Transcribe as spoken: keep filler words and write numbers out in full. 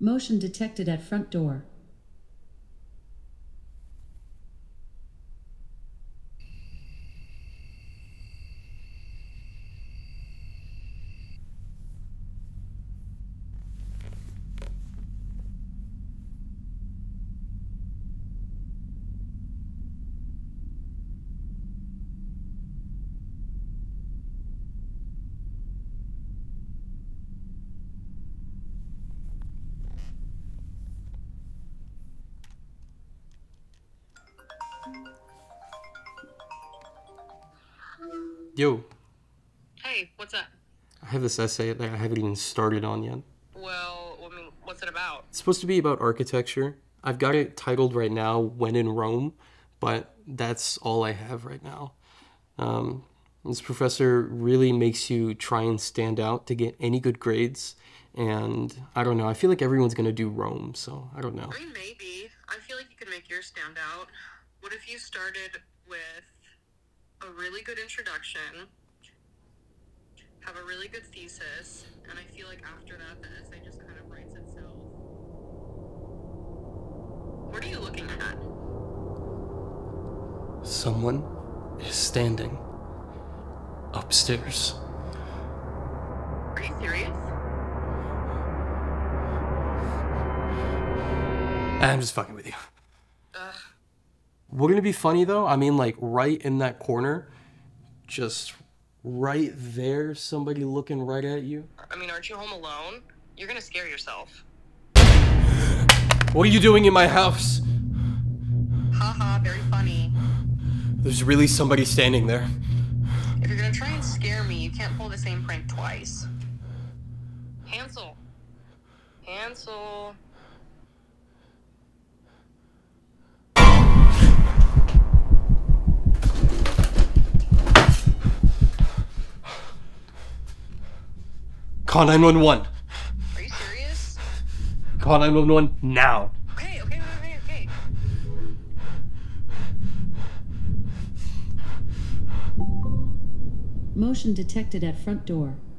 Motion detected at front door. Yo. Hey, what's up? I have this essay that I haven't even started on yet. Well, I mean, what's it about? It's supposed to be about architecture. I've got it titled right now, When in Rome, but that's all I have right now. Um, this professor really makes you try and stand out to get any good grades, and I don't know, I feel like everyone's gonna do Rome, so I don't know. I mean, maybe. I feel like you could make yours stand out. What if you started with a really good introduction, have a really good thesis, and I feel like after that, the essay just kind of writes itself. What are you looking at? Someone is standing upstairs. Are you serious? I'm just fucking with you. Ugh. Wouldn't it be funny though? I mean, like right in that corner, just right there, somebody looking right at you. I mean, aren't you home alone? You're gonna scare yourself. What are you doing in my house? Haha, very funny. There's really somebody standing there. If you're gonna try and scare me, you can't pull the same prank twice. Hansel. Hansel. Call nine one one. Are you serious? Call nine one one now. Okay, okay, okay, okay. Motion detected at front door.